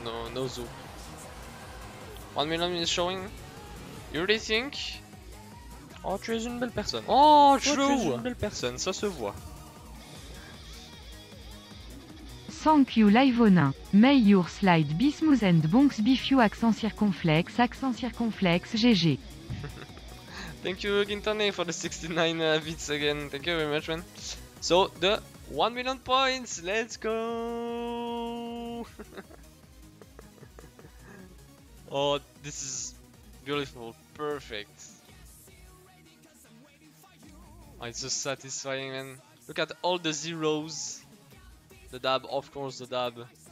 no zoo. 1 million is showing. You really think? Oh, tu es une belle personne. Oh, true! Tu es une belle personne, ça se voit. Thank you Livonin. May your slide be smooth and bonks be few accent circonflexe, GG. Thank you, Gintone, for the 69 bits again. Thank you very much, man. So, the 1 million points, let's go! Oh, this is beautiful, perfect. Oh, it's just satisfying, man. Look at all the zeros. The dab, of course, the dab.